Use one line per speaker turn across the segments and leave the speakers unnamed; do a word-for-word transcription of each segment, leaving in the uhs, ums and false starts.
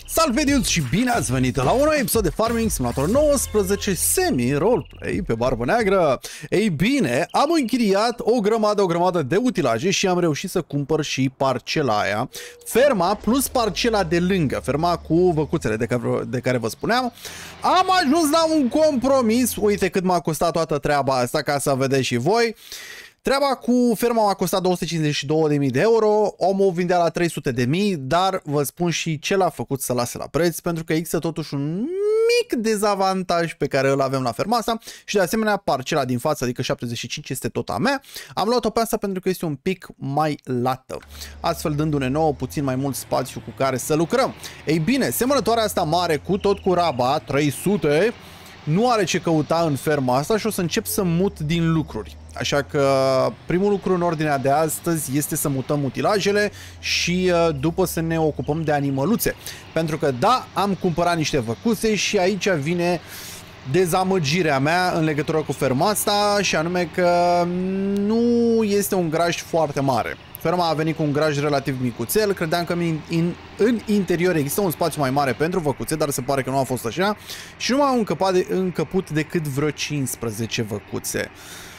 Salve dudes și bine ați venit la un nou episod de Farming Simulator nouăsprezece semi-roleplay pe Barbă Neagră. Ei bine, am închiriat o grămadă, o grămadă de utilaje și am reușit să cumpăr și parcela aia. Ferma plus parcela de lângă, ferma cu văcuțele de care, de care vă spuneam. Am ajuns la un compromis, uite cât m-a costat toată treaba asta ca să vedeți și voi. Treaba cu ferma m-a costat două sute cincizeci și două de mii de euro, omul o vindea la trei sute de mii, dar vă spun și ce l-a făcut să lase la preț, pentru că există totuși un mic dezavantaj pe care îl avem la ferma asta și de asemenea parcela din față, adică șaptezeci și cinci, este tot a mea. Am luat-o pe asta pentru că este un pic mai lată, astfel dându-ne nouă puțin mai mult spațiu cu care să lucrăm. Ei bine, semănătoarea asta mare cu tot cu raba, trei sute, nu are ce căuta în ferma asta și o să încep să mut din lucruri. Așa că primul lucru în ordinea de astăzi este să mutăm utilajele și după să ne ocupăm de animăluțe. Pentru că da, am cumpărat niște văcuțe și aici vine dezamăgirea mea în legătură cu ferma asta, și anume că nu este un graj foarte mare. Ferma a venit cu un graj relativ micuțel, credeam că în, in, în interior există un spațiu mai mare pentru văcuțe, dar se pare că nu a fost așa și nu m-am încăpat de, încăput decât vreo cincisprezece văcuțe.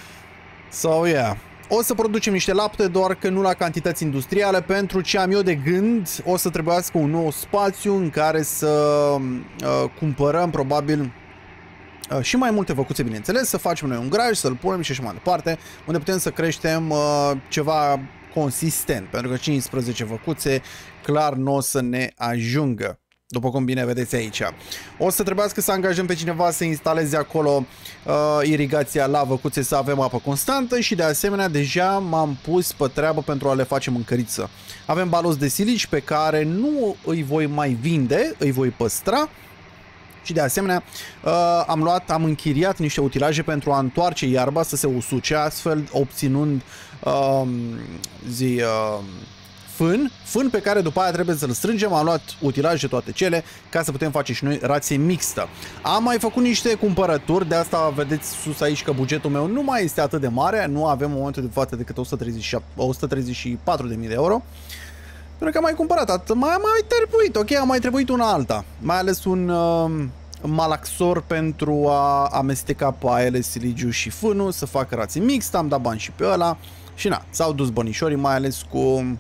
So, yeah. O să producem niște lapte, doar că nu la cantități industriale. Pentru ce am eu de gând, o să trebuiască un nou spațiu în care să uh, cumpărăm probabil uh, și mai multe văcuțe, bineînțeles, să facem noi un graj, să-l punem și așa mai departe, unde putem să creștem uh, ceva consistent, pentru că cincisprezece văcuțe clar nu o să ne ajungă. După cum bine vedeți aici. O să trebuiască să angajăm pe cineva să instaleze acolo uh, irigația la văcuțe, să avem apă constantă și de asemenea deja m-am pus pe treabă pentru a le face mâncăriță. Avem baloți de silici pe care nu îi voi mai vinde, îi voi păstra. Și de asemenea uh, am luat, am închiriat niște utilaje pentru a întoarce iarba să se usuce, astfel obținând uh, zi... Uh, Fân, fân pe care după aia trebuie să-l strângem. Am luat utilaje toate cele ca să putem face și noi rație mixtă. Am mai făcut niște cumpărături, de asta vedeți sus aici că bugetul meu nu mai este atât de mare. Nu avem în momentul de față decât o sută treizeci și patru de mii de euro. Pentru că am mai cumpărat, atât, mai, mai trebuit, ok, am mai trebuit una alta. Mai ales un uh, malaxor pentru a amesteca pe ele siligiu și fânul, să facă rație mixtă. Am dat bani și pe ăla și na, s-au dus bănișorii, mai ales cu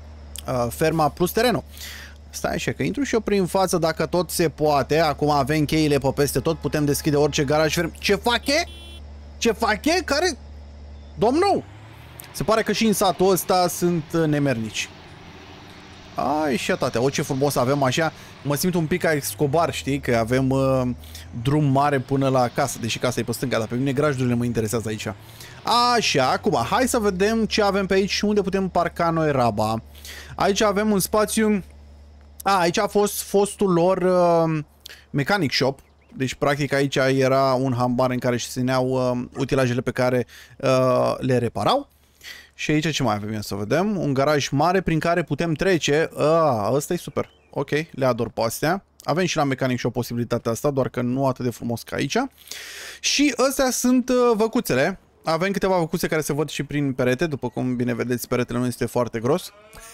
ferma plus terenul. Stai așa că intru și eu prin față dacă tot se poate. Acum avem cheile pe peste tot, putem deschide orice garaj ferm. Ce fac e? Ce fac e? Care? Domnul! Se pare că și în satul ăsta sunt nemernici. Ai și atate. O, ce frumos avem așa. Mă simt un pic ca Escobar, știi? Că avem uh, drum mare până la casă. Deși casa e pe stânga, dar pe mine grajdurile mă interesează aici. Așa, acum, hai să vedem ce avem pe aici și unde putem parca noi raba. Aici avem un spațiu. A, aici a fost fostul lor uh, mechanic shop. Deci, practic, aici era un hambar în care își țineau uh, utilajele pe care uh, le reparau. Și aici ce mai avem, ia să vedem? Un garaj mare prin care putem trece. A, ăsta e super. Ok, le ador pe astea. Avem și la mechanic shop posibilitatea asta, doar că nu atât de frumos ca aici. Și astea sunt uh, văcuțele. Avem câteva văcuțe care se văd și prin perete, după cum bine vedeți, peretele nu este foarte gros.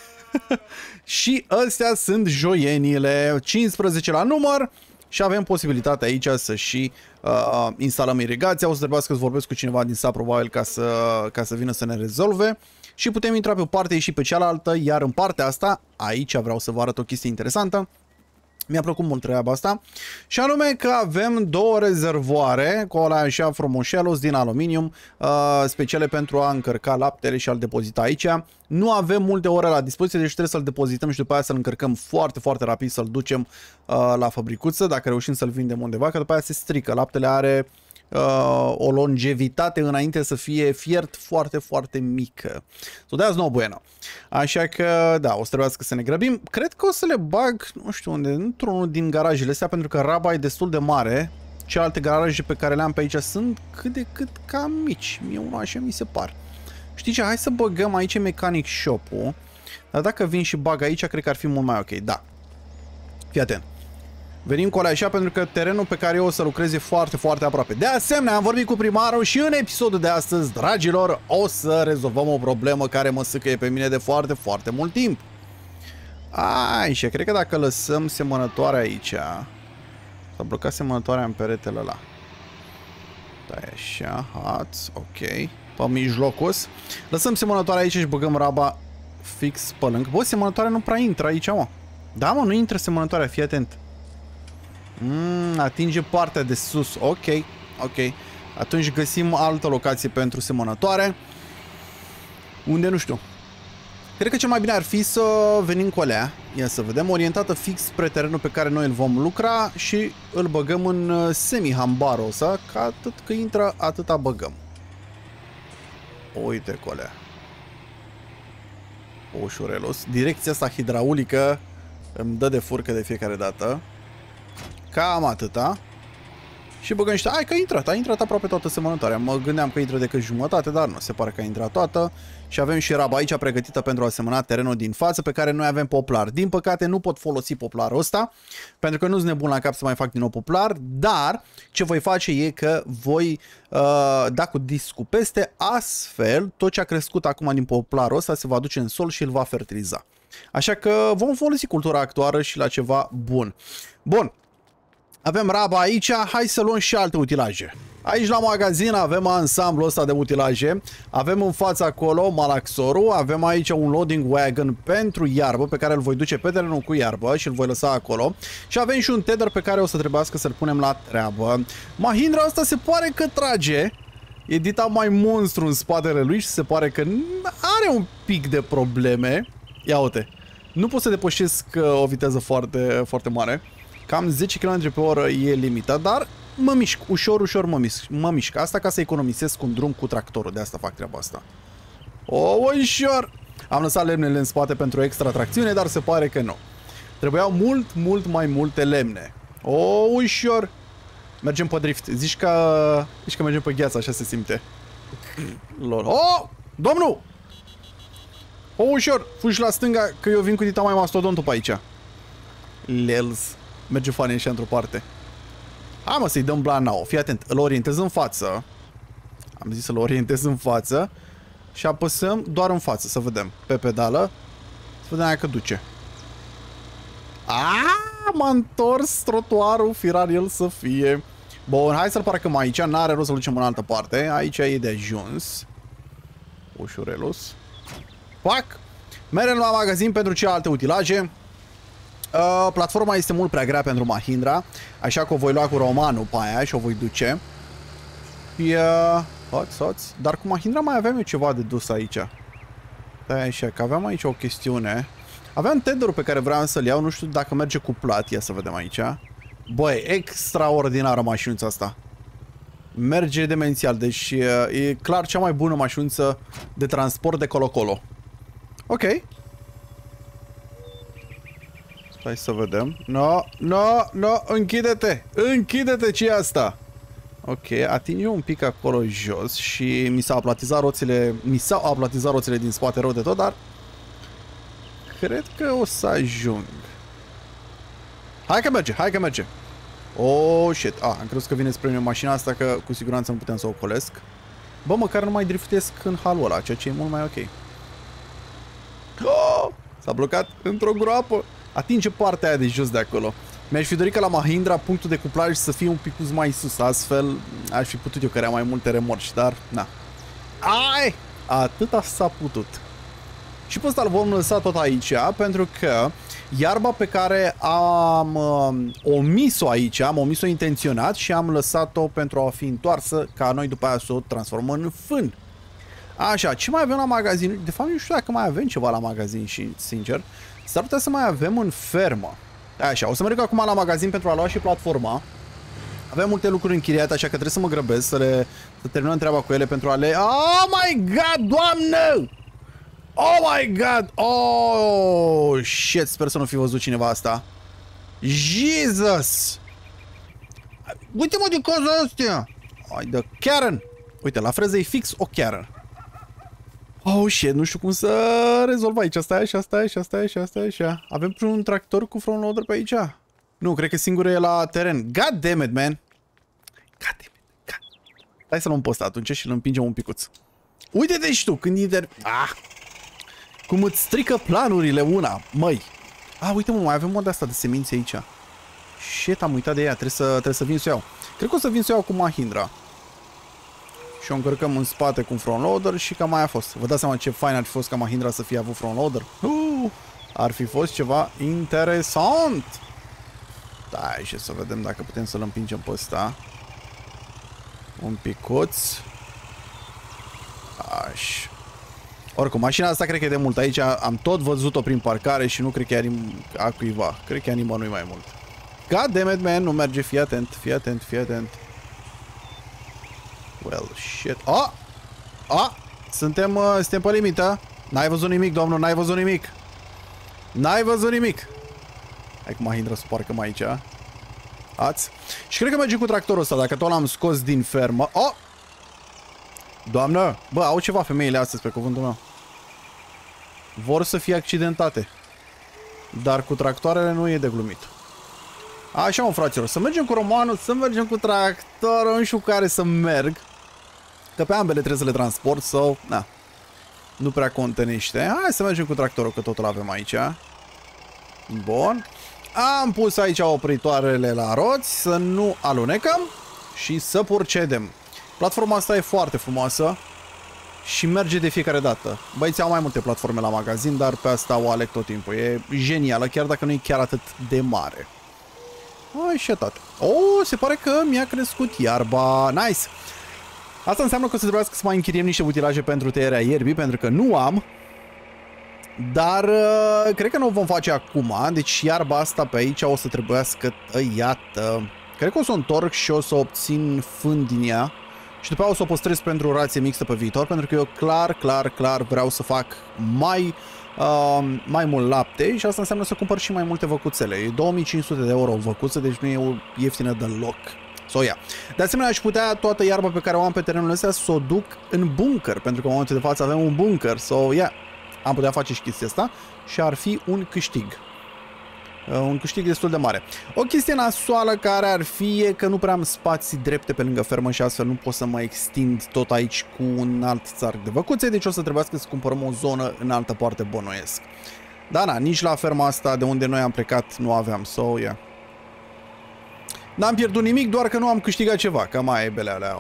Și astea sunt joienile, cincisprezece la număr, și avem posibilitatea aici să și uh, instalăm irigația. O să trebuiască să vorbesc cu cineva din sat probabil ca să, ca să vină să ne rezolve. Și putem intra pe o parte și pe cealaltă, iar în partea asta, aici vreau să vă arăt o chestie interesantă. Mi-a plăcut mult treaba asta. Și anume că avem două rezervoare cu alea așa frumoșelos din aluminium, uh, speciale pentru a încărca laptele și a-l depozita aici. Nu avem multe ore la dispoziție, deci trebuie să-l depozităm și după aia să-l încărcăm foarte, foarte rapid, să-l ducem uh, la fabricuță, dacă reușim să-l vindem undeva, că după aia se strică. Laptele are uh, o longevitate înainte să fie fiert foarte, foarte mică. So that's no bueno. Așa că, da, o să trebuiască să ne grăbim. Cred că o să le bag, nu știu unde, într-unul din garajele astea, pentru că raba e destul de mare. Celelalte garaje pe care le-am pe aici sunt cât de cât cam mici. Mie unul așa mi se par. Știi ce? Hai să băgăm aici mechanic shop-ul. Dar dacă vin și bag aici, cred că ar fi mult mai ok. Da. Fii atent. Venim cu alea așa pentru că terenul pe care eu o să lucrez e foarte, foarte aproape. De asemenea, am vorbit cu primarul și în episodul de astăzi, dragilor, o să rezolvăm o problemă care mă sâcăie pe mine de foarte, foarte mult timp. Ai, și cred că dacă lăsăm semănătoarea aici... S-a blocat semănătoarea în peretele ăla. Stai așa, hați, ok. Pe mijlocos. Lăsăm semănătoarea aici și băgăm raba fix pe lângă. Bă, semănătoarea nu prea intră aici, mă. Da, mă, nu intră semănătoarea, fii atent. Mm, atinge partea de sus, ok, ok. Atunci găsim altă locație pentru semănătoare. Unde, nu știu. Cred că cel mai bine ar fi să venim cu alea. Ia să vedem, orientată fix spre terenul pe care noi îl vom lucra și îl băgăm în semi-hambarul ăsta, că atât că intră, atâta băgăm. Uite cu alea. Ușurelos. Direcția asta hidraulică îmi dă de furcă de fiecare dată. Cam atâta. Și băgăm niște... Hai că a intrat, a intrat aproape toată semănătoarea. Mă gândeam că intră decât jumătate, dar nu, se pare că a intrat toată. Și avem și raba aici pregătită pentru a semăna terenul din față, pe care noi avem poplar. Din păcate nu pot folosi poplarul ăsta, pentru că nu-s nebun la cap să mai fac din nou poplar, dar ce voi face e că voi uh, da cu discul peste, astfel tot ce a crescut acum din poplarul ăsta se va duce în sol și îl va fertiliza. Așa că vom folosi cultura actuală și la ceva bun. Bun. Avem raba aici, hai să luăm și alte utilaje. Aici la magazin avem ansamblul ăsta de utilaje. Avem în fața acolo malaxorul, avem aici un loading wagon pentru iarbă pe care îl voi duce pe terenul cu iarbă și îl voi lăsa acolo. Și avem și un tether pe care o să trebuiască să-l punem la treabă. Mahindra asta se pare că trage. E dita mai monstru în spatele lui și se pare că are un pic de probleme. Ia uite, nu pot să depășesc o viteză foarte, foarte mare. Cam zece kilometri pe oră e limita, dar mă mișc, ușor, ușor mă mișc, mă mișc. Asta ca să economisesc un drum cu tractorul, de asta fac treaba asta. O, ușor! Am lăsat lemnele în spate pentru extra tracțiune, dar se pare că nu. Trebuiau mult, mult mai multe lemne. O, ușor! Mergem pe drift. Zici că, zici că mergem pe gheață, așa se simte. Lol. Oh! Domnul! O, ușor! Fugi la stânga, că eu vin cu dita mai mastodontul pe aici. Lels. Merge funny și într-o parte. Hai mă să-i dăm blanau. Fii atent, îl orientez în față. Am zis să-l orientez în față. Și apăsăm doar în față, să vedem. Pe pedală. Să vedem dacă duce. Aaaa, m-a întors trotuarul, firar el să fie. Bun, hai să-l parcăm aici. N-are rost să-l ducem în altă parte. Aici e de ajuns. Ușurelos. Pac! Merem la magazin pentru celelalte utilaje. Uh, platforma este mult prea grea pentru Mahindra, așa că o voi lua cu Romanul pe aia și o voi duce. Uh, hoț, hoț. Dar cu Mahindra mai aveam eu ceva de dus aici. Da, așa, că aveam aici o chestiune. Aveam tetherul pe care vreau să-l iau, nu știu dacă merge cuplat, ia să vedem aici. Băi, extraordinară mașinuța asta. Merge demențial, deci uh, e clar cea mai bună mașinuță de transport de colo-colo. Ok. Hai să vedem. No, no, no, închide-te! Închide-te, ce e asta? Ok, ating un pic acolo jos și mi s-au aplatizat roțile, mi s-au aplatizat roțile din spate rău de tot, dar cred că o să ajung. Hai că merge, hai că merge. Oh, shit. Ah, am crezut că vine spre mine mașina asta, că cu siguranță nu putem să o ocolesc. Bă, măcar nu mai driftesc în halul ăla, ceea ce e mult mai ok. Oh, s-a blocat într-o groapă. Atinge partea aia de jos de acolo. Mi-aș fi dorit ca la Mahindra punctul de cuplaj să fie un pic mai sus. Astfel aș fi putut eu cărea mai multe remorci, dar na. Ai! Atâta s-a putut. Și pe ăsta îl vom lăsa tot aici, pentru că iarba pe care am uh, omis-o aici, am omis-o intenționat și am lăsat-o pentru a fi întoarsă, ca noi după aia să o transformăm în fân. Așa, ce mai avem la magazin? De fapt, nu știu dacă mai avem ceva la magazin și, sincer, s-ar putea să mai avem în fermă. Așa, o să merg acum la magazin pentru a lua și platforma. Avem multe lucruri închiriate, așa că trebuie să mă grăbesc să le să terminăm treaba cu ele pentru a le... Oh my god, doamnă! Oh my god! Oh, shit, sper să nu fi văzut cineva asta. Jesus! Uite-mă de coza astea! Hai de Karen! Uite, la freză e fix o Karen. Oh, shit, nu știu cum să rezolv aici. Asta e așa, asta e așa, asta e așa, asta e așa. Avem un tractor cu front loader pe aici? Nu, cred că singur e la teren. God damn it, man! God damn it, God. Hai să luăm pe ăsta atunci și îl împingem un picuț. Uite-te și tu, când inter... Ah! Cum îți strică planurile una, măi. Ah, uite mă, mai avem mod asta de semințe aici. Shit, am uitat de ea, trebuie să, trebuie să vin să iau. Cred că o să vin să iau cu Mahindra. Și o încărcăm în spate cu un front-loader și cam mai a fost. Vă dați seama ce fain ar fi fost ca Mahindra să fie avut front-loader? Uh, ar fi fost ceva interesant. Da, și să vedem dacă putem să-l împingem pe ăsta. Un picuț. Aș. Oricum, mașina asta cred că e de mult. Aici am tot văzut-o prin parcare și nu cred că e a cuiva. Cred că e a nimănui mai mult. God damn it, man, nu merge. Fii atent, fii atent, fii atent. Well, shit. Ah! Ah! Suntem, uh, suntem pe limită. N-ai văzut nimic, domnul, n-ai văzut nimic. N-ai văzut nimic. Hai cu Mahindra să parcăm aici. Ați. Și cred că merge cu tractorul ăsta, dacă tot l-am scos din fermă. Oh! Doamnă! Bă, au ceva femeile astăzi, pe cuvântul meu. Vor să fie accidentate. Dar cu tractoarele nu e de glumit. Așa, mă, fraților, să mergem cu romanul, să mergem cu tractorul, nu știu care să merg. Că pe ambele trebuie să le transport sau... Na. Nu prea contenește. Hai să mergem cu tractorul, că totul avem aici. Bun. Am pus aici opritoarele la roți, să nu alunecăm și să procedem. Platforma asta e foarte frumoasă și merge de fiecare dată. Băieții au mai multe platforme la magazin, dar pe asta o aleg tot timpul. E genială, chiar dacă nu e chiar atât de mare. Ai și atât. Oh, se pare că mi-a crescut iarba. Nice! Asta înseamnă că o să trebuiască să mai închiriem niște utilaje pentru tăierea ierbii, pentru că nu am. Dar uh, cred că nu o vom face acum. Deci iarba asta pe aici o să trebuiască tăiată. Cred că o să o întorc și o să obțin fân din ea. Și după aceea o să o păstrez pentru o rație mixtă pe viitor, pentru că eu clar, clar, clar vreau să fac mai, uh, mai mult lapte și asta înseamnă să cumpăr și mai multe văcuțele. E două mii cinci sute de euro o văcuță, deci nu e o ieftină deloc. So, yeah. De asemenea, aș putea toată iarba pe care o am pe terenul ăsta să o duc în bunker, pentru că în momentul de față avem un bunker. So, yeah, am putea face și chestia asta și ar fi un câștig. Uh, un câștig destul de mare. O chestie nasoală care ar fi e că nu prea am spații drepte pe lângă fermă și astfel nu pot să mă extind tot aici cu un alt țarc de văcuțe, deci o să trebuiască să cumpărăm o zonă în altă parte, bănuiesc. Da, na, nici la ferma asta de unde noi am plecat nu aveam, so, yeah. N-am pierdut nimic, doar că nu am câștigat ceva, cam aia e belea alea.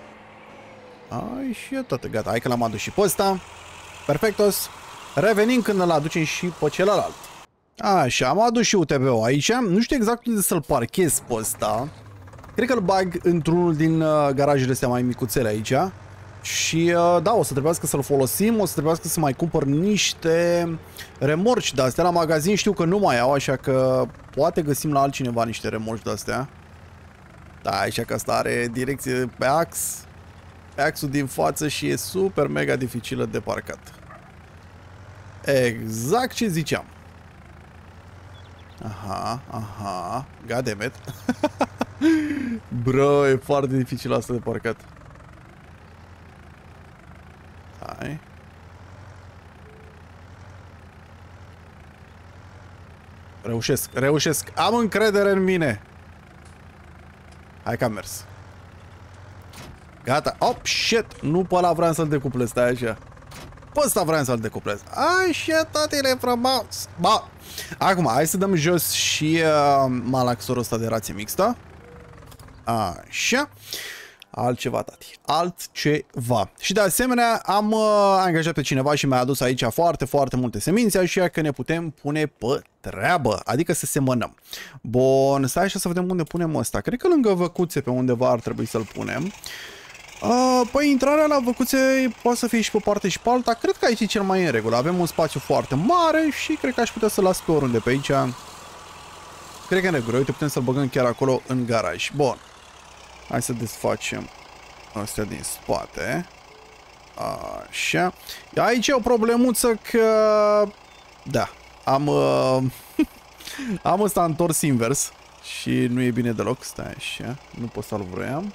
Ai și e tot, gata, hai că l-am adus și pe ăsta. Perfectos. Revenim când îl aducem și pe celălalt. Așa, am adus și U T B-ul aici. Nu știu exact unde să-l parchez pe ăsta. Cred că îl bag într-unul din uh, garajele astea mai micuțele aici. Și uh, da, o să trebuiască să-l folosim. O să trebuiască să mai cumpăr niște remorci de-astea. La magazin știu că nu mai au, așa că poate găsim la altcineva niște remorci de-astea. Da, așa că asta are direcție pe ax. Pe axul din față și e super mega dificilă de parcat. Exact ce ziceam. Aha, aha, goddammit. Bro, e foarte dificil asta de parcat. Hai. Reușesc, reușesc. Am încredere în mine. Hai că am mers. Gata. Oh, shit. Nu pe ăla vreau să-l decuplez, stai așa. Pe ăsta vreau să-l decuplez. Așa, tatăle frumos. Ba. Acum, hai să dăm jos și uh, malaxorul ăsta de rație mixtă. Așa. Altceva, tati. Altceva. Și de asemenea, am uh, angajat pe cineva și mi-a adus aici foarte, foarte multe semințe, așa că ne putem pune pe treabă. Adică să semănăm. Bun, stai așa să vedem unde punem ăsta. Cred că lângă văcuțe pe undeva ar trebui să-l punem. Uh, păi intrarea la văcuțe poate să fie și pe o parte și pe alta. Cred că aici e cel mai în regulă. Avem un spațiu foarte mare și cred că aș putea să-l las pe oriunde pe aici. Cred că în regulă. Uite, putem să-l băgăm chiar acolo în garaj. Bun. Hai să desfacem astea din spate. Așa. Aici e o problemuță că... Da. Am... Uh... am ăsta întors invers. Și nu e bine deloc. Stai așa. Nu pot să-l vroiam.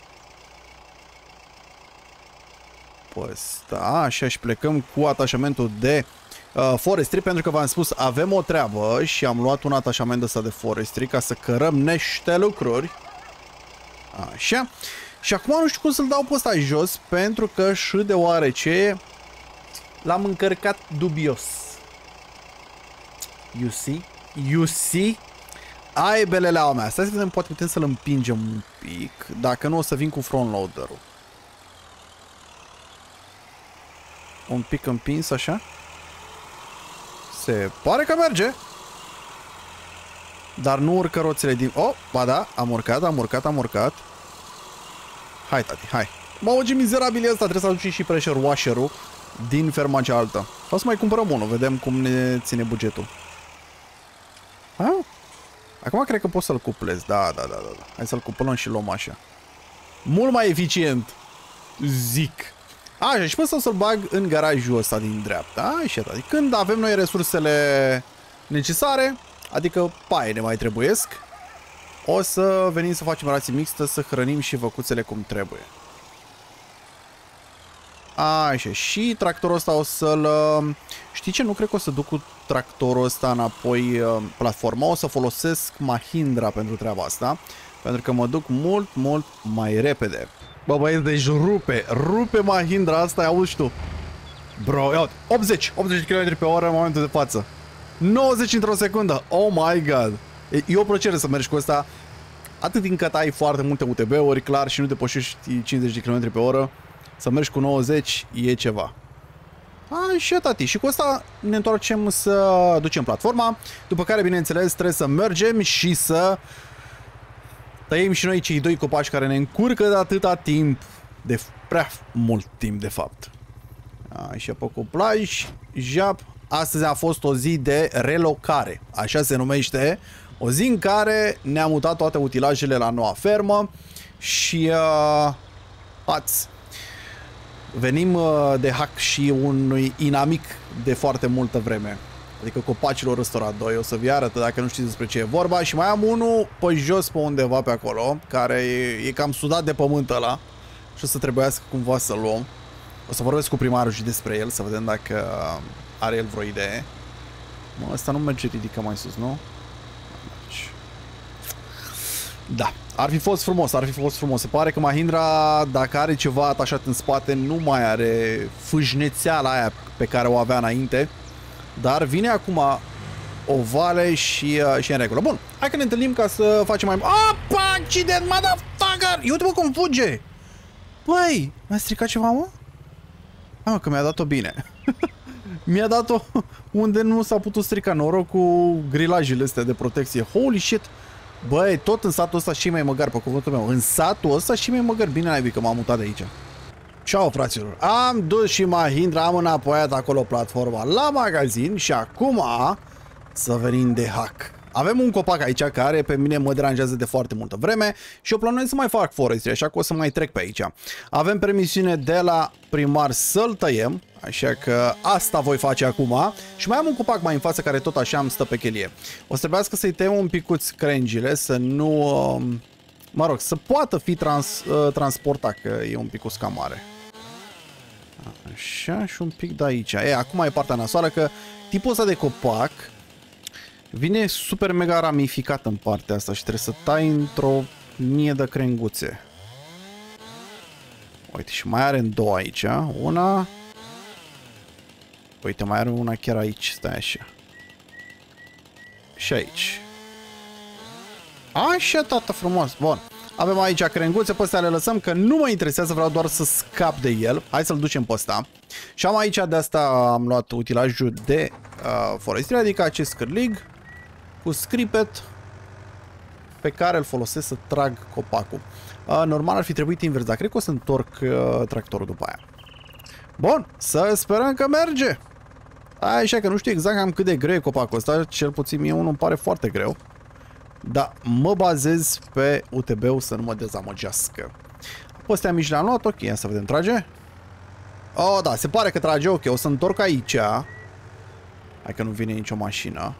Pe ăsta. Așa, și plecăm cu atașamentul de uh, forestry, pentru că v-am spus, avem o treabă și am luat un atașament ăsta de forestry ca să cărăm niște lucruri. Așa. Și acum nu știu cum să-l dau pe ăsta jos, pentru că și deoarece l-am încărcat dubios. You see? You see? Aia e beleleaua mea. Stai să vedem, poate putem să-l împingem un pic. Dacă nu, o să vin cu front-loader-ul. Un pic împins, așa. Se pare că merge. Dar nu urcă roțile din... Oh, ba da, am urcat, am urcat, am urcat. Hai, tati, hai. Mamă, ce mizerabil e ăsta. Trebuie să aducem și pressure washer-ul din ferma cealaltă. O să mai cumpărăm unul, vedem cum ne ține bugetul. Ha? Acum cred că pot să-l cuplez. Da, da, da, da. Hai să-l cuplăm și luăm așa. Mult mai eficient. Zic. Așa, și pot să-l bag în garajul ăsta din dreapta. Așa, tati. Când avem noi resursele necesare, adică paie ne mai trebuiesc, o să venim să facem rație mixtă, să hrănim și văcuțele cum trebuie. Așa, și tractorul ăsta o să-l... Știi ce? Nu cred că o să duc cu tractorul ăsta înapoi platforma. O să folosesc Mahindra pentru treaba asta, pentru că mă duc mult, mult mai repede. Bă, băieți, deci rupe, rupe Mahindra asta, auzi tu. Bro, ia uite, optzeci, optzeci de kilometri pe oră în momentul de față. nouăzeci într-o secundă, oh my god. E, e o plăcere să mergi cu ăsta, atât din cât ai foarte multe U T B-uri, clar, și nu depășești cincizeci de kilometri pe oră. Să mergi cu nouăzeci e ceva. Așa, tati. Și cu asta ne întoarcem să ducem platforma. După care, bineînțeles, trebuie să mergem și să tăiem și noi cei doi copaci care ne încurcă de atâta timp. De prea mult timp, de fapt. Așa, pe cuplaj. Jap. Astăzi a fost o zi de relocare. Așa se numește. O zi în care ne-am mutat toate utilajele la noua fermă. Și... Uh, ați... Venim de hack și unui inamic de foarte multă vreme. Adică copacilor ăstora doi. O să vi arăt dacă nu știți despre ce e vorba. Și mai am unul pe jos pe undeva pe acolo, care e, e cam sudat de pământ ăla. Și o să trebuiască cumva să-l luăm. O să vorbesc cu primarul și despre el, să vedem dacă are el vreo idee. Mă, ăsta nu merge ridică mai sus, nu? Da, ar fi fost frumos, ar fi fost frumos. Se pare că Mahindra, dacă are ceva atașat în spate, nu mai are fâșnețeala aia pe care o avea înainte. Dar vine acum o vale și, uh, și în regulă. Bun, hai că ne întâlnim ca să facem mai... Opa, accident, motherfucker! Uite-mă cum fuge! Băi, mi-a stricat ceva, mă? Hai, mă, că mi-a dat-o bine. Mi-a dat-o unde nu s-a putut strica, noroc cu grilajele astea de protecție. Holy shit! Băi, tot în satul ăsta și mai măgar, pe cuvântul meu. În satul ăsta și mai măgar. Bine ai că m-am mutat de aici. Ciao, fraților. Am dus și Mahindra, am înapoiat acolo platforma la magazin și acum să venim de hack. Avem un copac aici care pe mine mă deranjează de foarte multă vreme și eu planuiesc să mai fac forestry, așa că o să mai trec pe aici. Avem permisiune de la primar să-l tăiem, așa că asta voi face acum. Și mai am un copac mai în față care tot așa îmi stă pe chelie. O să trebuiască să-i tăiem un picuț crengile, să nu... Mă rog, să poată fi trans, transportat, că e un picuț cam mare. Așa, și un pic de aici. E, acum e partea nasoală, că tipul ăsta de copac vine super mega ramificat în partea asta și trebuie să tai într-o mie de crenguțe. Uite, și mai are în două aici. Una... Uite, mai are una chiar aici. Stai așa. Și aici. Așa, tată frumos. Bun. Avem aici crenguțe, pe astea le lăsăm, că nu mă interesează, vreau doar să scap de el. Hai să-l ducem pe ăsta. Și am aici, de asta am luat utilajul de uh, forestry, adică acest scârlig cu scripet pe care îl folosesc să trag copacul. Uh, normal ar fi trebuit invers, dar cred că o să întorc uh, tractorul după aia. Bun, să sperăm că merge. Așa că nu știu exact cam cât de greu e copacul ăsta, cel puțin mie unul îmi pare foarte greu. Dar mă bazez pe U T B-ul să nu mă dezamăgească. Pe astea mici le-am luat, ok, ia să vedem, trage? Oh, da, se pare că trage, ok, o să întorc aici. Hai că nu vine nicio mașină.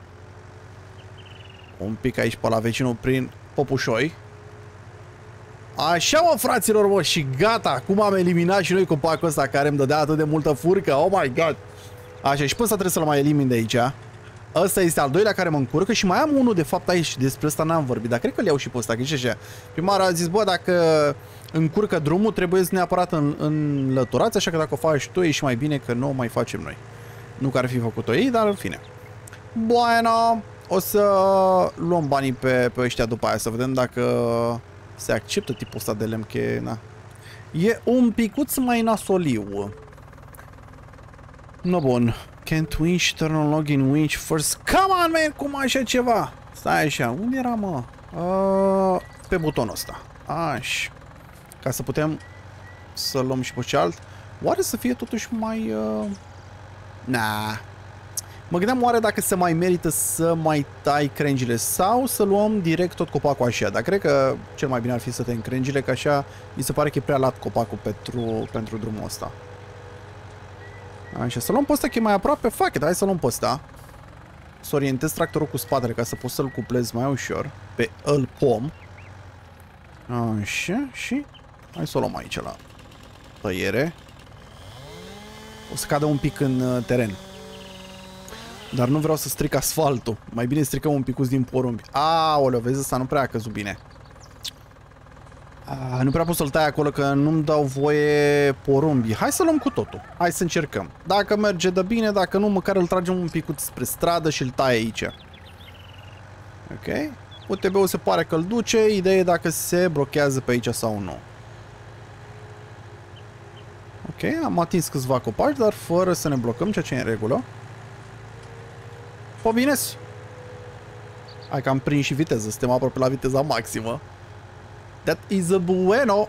Un pic aici pe la vecinul prin Popușoi. Așa, mă, fraților, mă, și gata. Acum am eliminat și noi copacul ăsta care îmi dădea atât de multă furcă. Oh my god. Așa, și pe ăsta trebuie să-l mai elimin de aici. Ăsta este al doilea care mă încurcă și mai am unul de fapt aici. Despre ăsta n-am vorbit, dar cred că le iau și pe ăsta, că e așa. Primarul a zis, bă, dacă încurcă drumul, trebuie să neapărat în, înlăturați, așa că dacă o faci tu, e și mai bine că nu o mai facem noi. Nu că ar fi făcut-o ei, dar în fine. Bueno, o să luăm banii pe, pe ăștia după aia, să vedem dacă se acceptă tipul ăsta de lemn, că na. E un picuț mai nasoliu. No, bun. Can't winch, turn on login winch first. Come on, man, cum așa ceva? Stai așa, unde era, mă? Uh, pe butonul ăsta. Așa. Ca să putem să luăm și pe cealalt. Oare să fie totuși mai... Uh... Nah. Mă gândeam oare dacă se mai merită să mai tai crengile sau să luăm direct tot copacul așa. Dar cred că cel mai bine ar fi să tăiem crengile, că așa mi se pare că e prea lat copacul pentru, pentru drumul ăsta. Așa, să luăm pe ăsta că e mai aproape. Fuck it, hai să luăm pe ăsta. Să orientez tractorul cu spatele ca să pot să-l cuplez mai ușor pe îl pom. Așa, și hai să o luăm aici la tăiere. O să cadă un pic în teren. Dar nu vreau să stric asfaltul. Mai bine stricăm un picuț din porumbi. Aoleu, vezi, ăsta nu prea a căzut bine. A, nu prea pot să-l tai acolo, că nu-mi dau voie porumbii. Hai să luăm cu totul. Hai să încercăm. Dacă merge de bine, dacă nu, măcar îl tragem un picuț spre stradă și îl tai aici. Ok. U T B-ul se pare că îl duce. Ideea e dacă se blochează pe aici sau nu. Ok, am atins câțiva copaci, dar fără să ne blocăm, ceea ce e în regulă. Pobines! Hai că am prins și viteză, suntem aproape la viteza maximă. That is a bueno!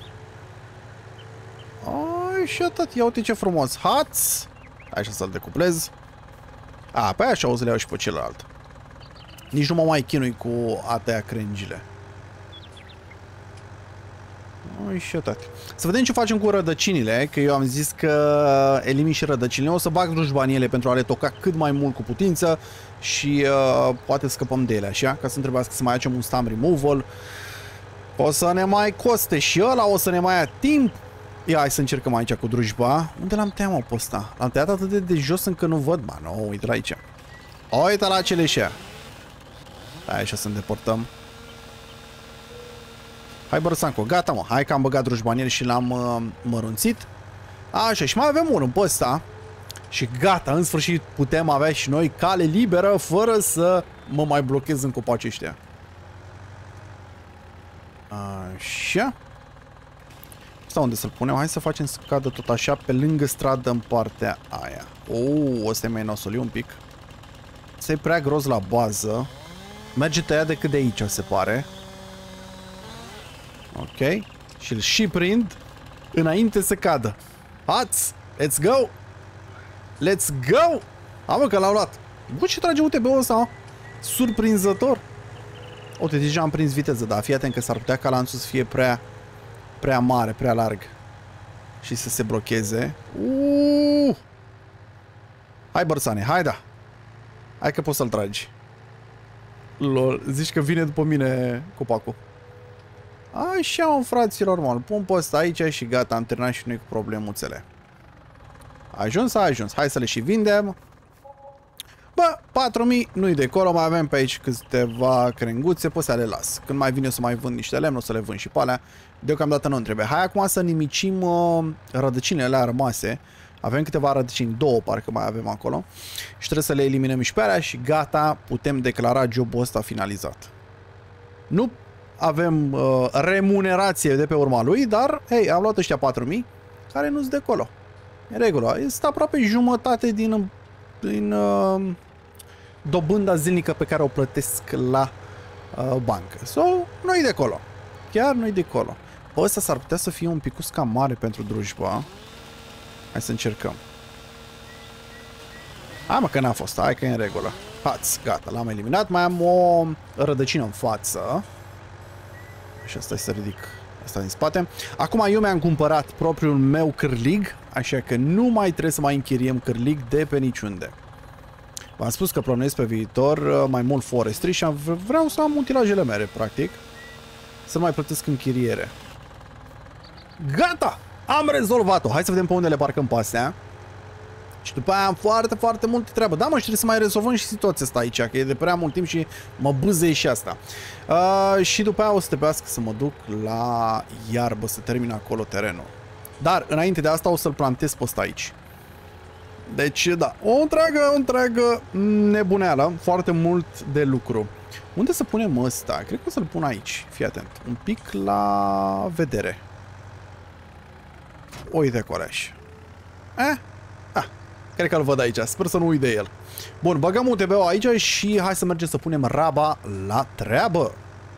Ai, și atât, ia uite ce frumos. Hați! Hai să-l decuplez. A, pe așa o să le iau și pe celălalt. Nici nu mă mai chinui cu a tăia crengile. Ai, și atât. Să vedem ce facem cu rădăcinile, că eu am zis că elimin și rădăcinile. O să bag dușbaniele pentru a le toca cât mai mult cu putință și uh, poate scăpăm de ele, așa, ca să nu trebuiască să mai facem un stamp removal. O să ne mai coste și ăla, o să ne mai ia timp. Ia, hai să încercăm aici cu drujba. Unde l-am tăiat, mă, pe ăsta? L-am tăiat atât de, de jos încât nu văd. Ba, nu, uite la aici. Uite la acele și hai, așa să ne deportăm. Hai, Bărsanco, gata, mă. Hai că am băgat drujbaniel și l-am uh, mărunțit. Așa, și mai avem unul pe ăsta. Și gata, în sfârșit putem avea și noi cale liberă fără să mă mai blochez în copacii ăștia. Așa. Asta unde să-l punem? Hai să facem să cadă tot așa pe lângă stradă în partea aia. Oh, ăsta e mai nasoliu un pic. Ăsta e prea gros la bază. Merge tăiat decât de aici, se pare. Ok. Și-l și prind înainte să cadă. Hați! Let's go! Let's go! Am că l-am luat. Bă, ce trage U T B-ul ăsta? Surprinzător. Uite, deja am prins viteză, dar fii atent că s-ar putea ca lanțul să fie prea prea mare, prea larg și să se blocheze. Uuuu! Hai, Bărțane, hai, da! Hai că poți să-l tragi. Lol, zici că vine după mine copacul. Așa, mă, fraților, mă, îl pun pe ăsta aici și gata, am terminat și noi cu problemuțele. A ajuns, a ajuns. Hai să le și vindem. Bă, patru mii nu-i de acolo, mai avem pe aici câteva crenguțe, pe să le las. Când mai vine să mai vând niște lemn, o să le vând și pe alea. Deocamdată nu trebuie. Hai acum să nimicim uh, rădăcinile alea rămase. Avem câteva rădăcini, două parcă mai avem acolo. Și trebuie să le eliminăm și pe alea și gata, putem declara jobul ăsta finalizat. Nu avem uh, remunerație de pe urma lui, dar, hei, am luat ăștia patru mii, care nu-s de acolo. E regulă. Este aproape jumătate din... din uh, dobânda zilnică pe care o plătesc la uh, bancă. Sau so, nu-i de acolo. Chiar nu-i de acolo. Ăsta s-ar putea să fie un picuț cam mare pentru drujba. Hai să încercăm. Hai, mă, că n-a fost. Hai că e în regulă. Hați, gata, l-am eliminat. Mai am o rădăcină în față. Și asta să ridic asta din spate. Acum eu mi-am cumpărat propriul meu cârlig, așa că nu mai trebuie să mai închiriem cârlig de pe niciunde. V-am spus că plănuiesc pe viitor mai mult forestry și vreau să am utilajele mele, practic. Să nu mai plătesc închiriere. Gata! Am rezolvat-o! Hai să vedem pe unde le parcăm pe astea. Și după aia am foarte, foarte multă treabă. Da, mă, și trebuie să mai rezolvăm și situația asta aici, că e de prea mult timp și mă bâzăie și asta. Uh, și după aia o să trebuiască să mă duc la iarbă, să termin acolo terenul. Dar, înainte de asta, o să-l plantez pe ăsta aici. Deci, da, o întreagă, o întreagă nebuneală, foarte mult de lucru. Unde să punem ăsta? Cred că o să-l pun aici, fii atent, un pic la vedere. Uite coleș. Eh? Ah, cred că îl văd aici, sper să nu uit de el. Bun, băgăm U T B-ul aici și hai să mergem să punem raba la treabă.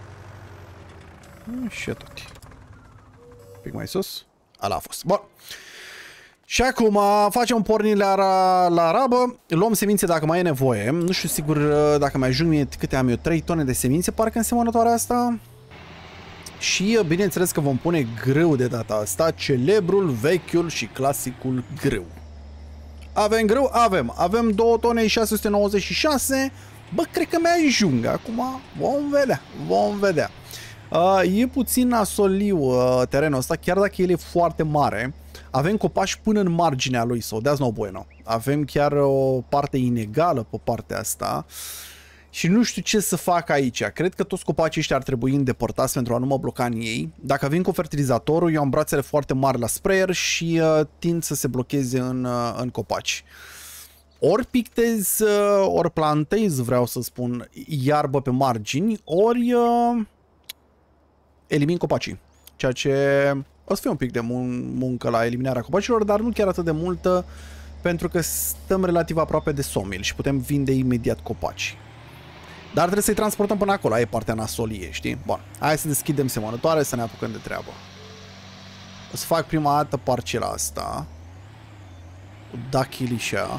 Și tot. Un pic mai sus. Ala a fost. Bun. Și acum facem pornire la, la rabă, luăm semințe dacă mai e nevoie. Nu știu sigur dacă mai ajung mie câte am eu, trei tone de semințe, parcă în semănătoarea asta. Și bineînțeles că vom pune grâu de data asta, celebrul, vechiul și clasicul grâu. Avem grâu? Avem. Avem două tone șase sute nouăzeci și șase. Bă, cred că mi ajung. Acum vom vedea. Vom vedea. Uh, e puțin nasoliu uh, terenul ăsta, chiar dacă el e foarte mare. Avem copaci până în marginea lui, so that's no bueno. Avem chiar o parte inegală pe partea asta. Și nu știu ce să fac aici. Cred că toți copacii ăștia ar trebui îndepărtați pentru a nu mă bloca în ei. Dacă vin cu fertilizatorul, eu am brațele foarte mari la sprayer și uh, tind să se blocheze în, uh, în copaci. Ori pictez, uh, ori plantez, vreau să spun, iarbă pe margini, ori uh, elimin copacii. Ceea ce o să fie un pic de mun muncă la eliminarea copacilor, dar nu chiar atât de multă, pentru că stăm relativ aproape de sawmill și putem vinde imediat copaci. Dar trebuie să-i transportăm până acolo, e partea nasolie, știi? Bun, hai să deschidem semănătoare, să ne apucăm de treabă. O să fac prima dată parcela asta. Dachilișa.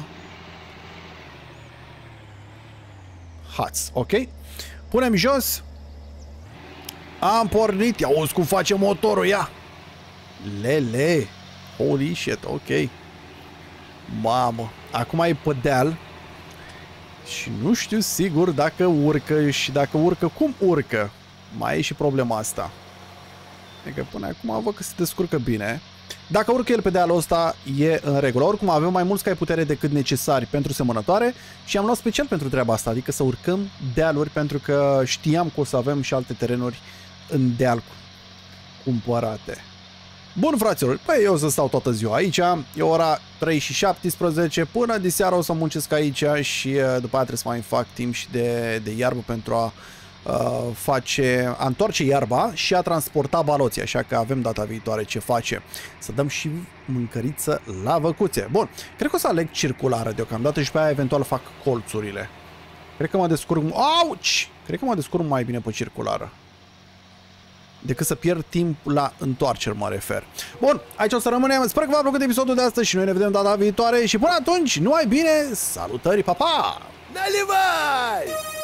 Hați, ok? Punem jos. Am pornit, ia auzi cum face motorul, ia! Lele! Holy shit, ok. Mamă, acum e pe deal. Și nu știu sigur dacă urcă și dacă urcă, cum urcă. Mai e și problema asta. Adică până acum văd că se descurcă bine. Dacă urcă el pe dealul ăsta, e în regulă. Oricum avem mai mulți cai putere decât necesari pentru semănătoare și am luat special pentru treaba asta, adică să urcăm dealuri, pentru că știam că o să avem și alte terenuri în deal cumpărate. Bun, fraților, păi eu o să stau toată ziua aici, e ora trei și șaptesprezece, până de seară o să muncesc aici și după aia trebuie să mai fac timp și de, de iarbă pentru a uh, face, a întoarce iarba și a transporta baloții, așa că avem data viitoare ce face. Să dăm și mâncăriță la văcuțe. Bun, cred că o să aleg circulară deocamdată și pe aia eventual fac colțurile. Cred că mă descurc, auci! Cred că mă descurc mai bine pe circulară decât să pierd timp la întoarceri, mă refer. Bun, aici o să rămânem. Sper că v-a plăcut episodul de astăzi și noi ne vedem data viitoare. Și până atunci, numai bine, salutări, pa, pa! Dale, vai!